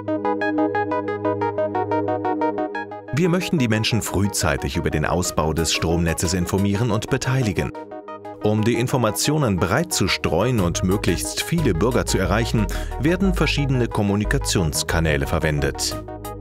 Wir möchten die Menschen frühzeitig über den Ausbau des Stromnetzes informieren und beteiligen. Um die Informationen breit zu streuen und möglichst viele Bürger zu erreichen, werden verschiedene Kommunikationskanäle verwendet.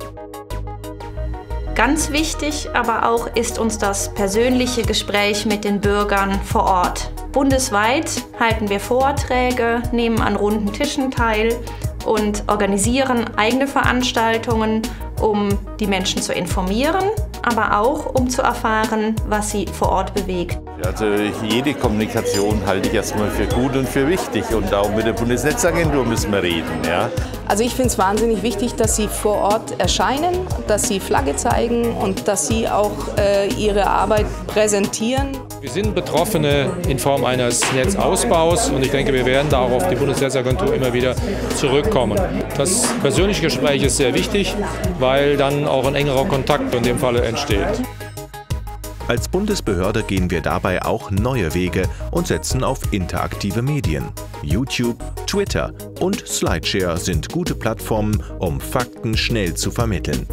Ganz wichtig aber auch ist uns das persönliche Gespräch mit den Bürgern vor Ort. Bundesweit halten wir Vorträge, nehmen an runden Tischen teil und organisieren eigene Veranstaltungen, um die Menschen zu informieren, aber auch um zu erfahren, was sie vor Ort bewegt. Also jede Kommunikation halte ich erstmal für gut und für wichtig, und auch mit der Bundesnetzagentur müssen wir reden. Ja. Also ich finde es wahnsinnig wichtig, dass Sie vor Ort erscheinen, dass Sie Flagge zeigen und dass Sie auch Ihre Arbeit präsentieren. Wir sind Betroffene in Form eines Netzausbaus, und ich denke, wir werden da auch auf die Bundesnetzagentur immer wieder zurückkommen. Das persönliche Gespräch ist sehr wichtig, weil dann auch ein engerer Kontakt in dem Falle entsteht. Als Bundesbehörde gehen wir dabei auch neue Wege und setzen auf interaktive Medien. YouTube, Twitter und Slideshare sind gute Plattformen, um Fakten schnell zu vermitteln.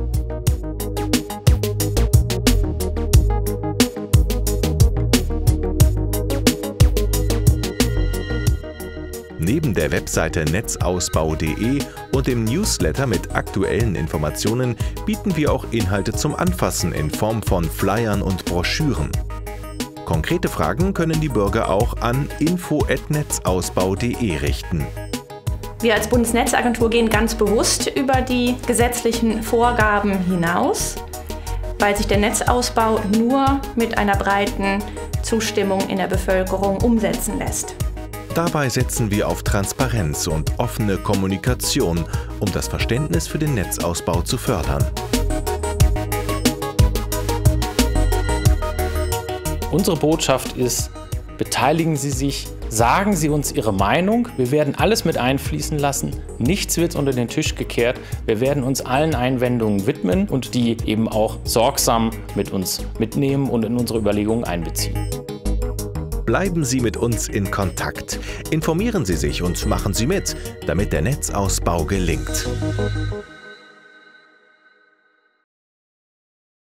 Neben der Webseite netzausbau.de und dem Newsletter mit aktuellen Informationen bieten wir auch Inhalte zum Anfassen in Form von Flyern und Broschüren. Konkrete Fragen können die Bürger auch an info@netzausbau.de richten. Wir als Bundesnetzagentur gehen ganz bewusst über die gesetzlichen Vorgaben hinaus, weil sich der Netzausbau nur mit einer breiten Zustimmung in der Bevölkerung umsetzen lässt. Dabei setzen wir auf Transparenz und offene Kommunikation, um das Verständnis für den Netzausbau zu fördern. Unsere Botschaft ist: Beteiligen Sie sich, sagen Sie uns Ihre Meinung. Wir werden alles mit einfließen lassen. Nichts wird unter den Tisch gekehrt. Wir werden uns allen Einwendungen widmen und die eben auch sorgsam mit uns mitnehmen und in unsere Überlegungen einbeziehen. Bleiben Sie mit uns in Kontakt. Informieren Sie sich und machen Sie mit, damit der Netzausbau gelingt.